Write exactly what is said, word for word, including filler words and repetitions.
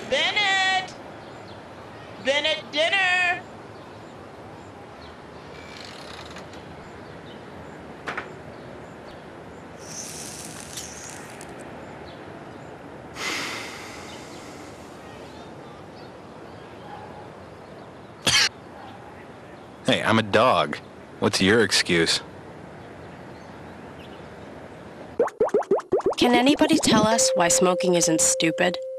Bennett! Bennett, dinner! Hey, I'm a dog. What's your excuse? Can anybody tell us why smoking isn't stupid?